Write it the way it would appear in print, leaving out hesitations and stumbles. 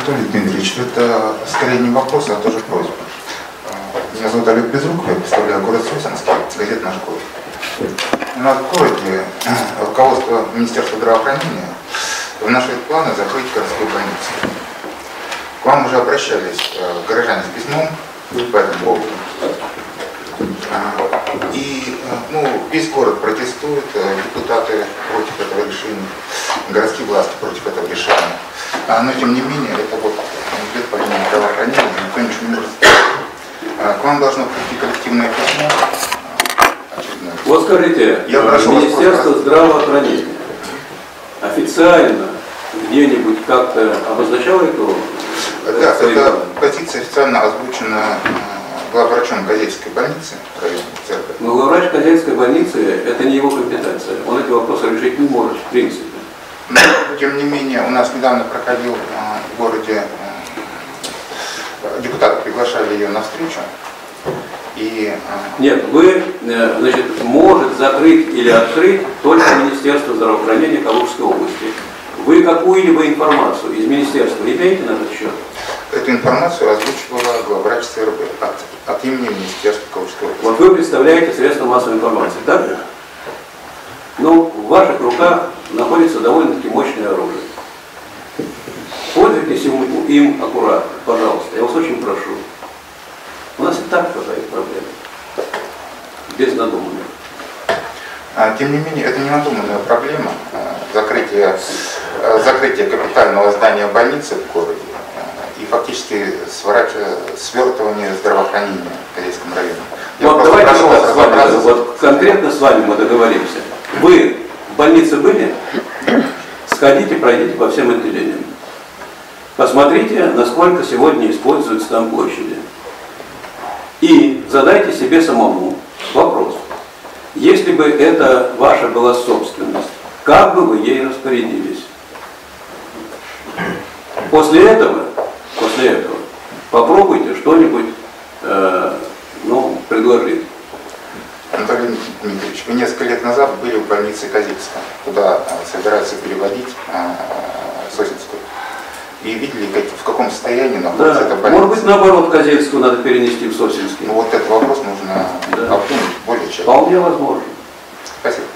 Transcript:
Анатолий Дмитриевич, это скорее не вопрос, а тоже просьба. Меня зовут Олег Безруков, я представляю город Сосенский, газета «Наш город». У нас в городе руководство Министерства здравоохранения внашивает планы закрыть городскую больницу. К вам уже обращались горожане с письмом по этому поводу. И весь город протестует, депутаты против этого решения, городские власти против этого решения. Но тем не менее, это вот идет по линии здравоохранения, никто ничего не может сделать. К вам должно прийти коллективное письмо. Вот скажите, Министерство здравоохранения официально где-нибудь как-то обозначало эту? Да, эта позиция официально озвучена главврачом Козельской больницы. Но главврач Козельской больницы – это не его компетенция. Он эти вопросы решить не может, в принципе. Но, тем не менее, у нас недавно проходил в городе, депутаты приглашали ее на встречу. Нет, вы, значит, может закрыть или открыть только Министерство здравоохранения Калужской области. Вы какую-либо информацию из министерства имеете на этот счет? Эту информацию озвучивала главврач ЦРБ от имени Министерства Калужской области. Вот вы представляете средства массовой информации, так? Ну, в ваших руках находится довольно-таки мощное оружие. Пользуйтесь им аккуратно, пожалуйста, я вас очень прошу. У нас и так хватает проблем. Без надуманных. Тем не менее, это не надуманная проблема. Закрытие капитального здания больницы в городе и фактически свертывание здравоохранения в Козельском районе. Вот давайте с вами, вот конкретно с вами мы договоримся. Вы в больнице были? Сходите, пройдите по всем отделениям. Посмотрите, насколько сегодня используются там площади. И задайте себе самому вопрос. Если бы это ваша была собственность, как бы вы ей распорядились? После этого попробуйте что-нибудь предложить. Анатолий Дмитриевич, вы несколько лет назад были в больнице Козельска, куда собираются переводить Сосенскую. И видели, в каком состоянии находится эта больница. Может быть, наоборот, Козельскую надо перенести в Сосенский. Вот этот вопрос нужно обдумать более тщательно. Вполне возможно. Спасибо.